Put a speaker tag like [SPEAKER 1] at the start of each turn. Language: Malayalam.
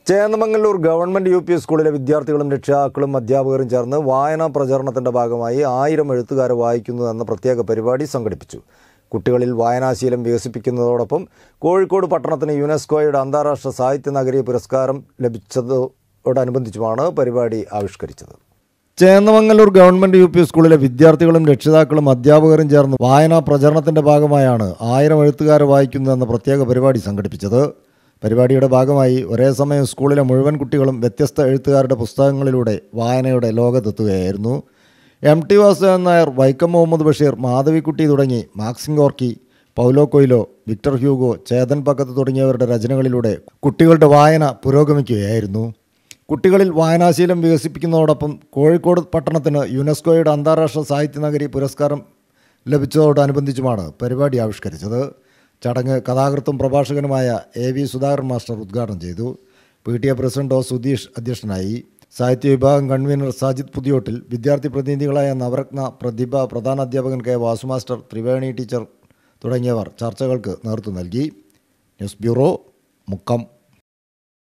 [SPEAKER 1] ചേന്നമംഗല്ലൂർ ഗവൺമെന്റ് യു പി സ്കൂളിലെ വിദ്യാർത്ഥികളും രക്ഷിതാക്കളും അധ്യാപകരും ചേർന്ന് വായനാ പ്രചാരണത്തിന്റെ ഭാഗമായി 1000 എഴുത്തുകാരെ വായിക്കുന്നു എന്ന പ്രത്യേക പരിപാടി സംഘടിപ്പിച്ചു. കുട്ടികളിൽ വായനാശീലം വികസിപ്പിക്കുന്നതോടൊപ്പം കോഴിക്കോട് പട്ടണത്തിന് യുനെസ്കോയുടെ അന്താരാഷ്ട്ര സാഹിത്യ നഗരി പുരസ്കാരം ലഭിച്ചതോടനുബന്ധിച്ചുമാണ് പരിപാടി ആവിഷ്കരിച്ചത്. ചേന്നമംഗല്ലൂർ ഗവൺമെന്റ് യു പി സ്കൂളിലെ വിദ്യാർത്ഥികളും രക്ഷിതാക്കളും അധ്യാപകരും ചേർന്ന് വായനാ പ്രചാരണത്തിന്റെ ഭാഗമായാണ് 1000 എഴുത്തുകാരെ വായിക്കുന്നു എന്ന പ്രത്യേക പരിപാടി സംഘടിപ്പിച്ചത്. പരിപാടിയുടെ ഭാഗമായി ഒരേ സമയം സ്കൂളിലെ മുഴുവൻ കുട്ടികളും വ്യത്യസ്ത എഴുത്തുകാരുടെ പുസ്തകങ്ങളിലൂടെ വായനയുടെ ലോകത്തെത്തുകയായിരുന്നു. എം.ടി. വാസുദേവൻ നായർ, വൈക്കം മുഹമ്മദ് ബഷീർ, മാധവിക്കുട്ടി തുടങ്ങി Maxim Gorky, Paulo Coelho, Victor Hugo, Chetan Bhagat തുടങ്ങിയവരുടെ രചനകളിലൂടെ കുട്ടികളുടെ വായന പുരോഗമിക്കുകയായിരുന്നു. കുട്ടികളിൽ വായനാശീലം വികസിപ്പിക്കുന്നതോടൊപ്പം കോഴിക്കോട് പട്ടണത്തിന് യുനെസ്കോയുടെ അന്താരാഷ്ട്ര സാഹിത്യ നഗരി പുരസ്കാരം ലഭിച്ചതോടനുബന്ധിച്ചുമാണ് പരിപാടി ആവിഷ്കരിച്ചത്. ചടങ്ങ് കഥാകൃത്തും പ്രഭാഷകനുമായ എ വി സുധാകരൻ മാസ്റ്റർ ഉദ്ഘാടനം ചെയ്തു. PTA പ്രസിഡന്റ് ഒ സുധീഷ് അധ്യക്ഷനായി. സാഹിത്യ വിഭാഗം കൺവീനർ സാജിദ് പുതിയോട്ടിൽ, വിദ്യാർത്ഥി പ്രതിനിധികളായ നവരത്ന, പ്രതിഭ, പ്രധാനാധ്യാപകൻ K Vasu master, Triveni teacher തുടങ്ങിയവർ ചർച്ചകൾക്ക് നേതൃത്വം നൽകി. News bureau, Mukkam.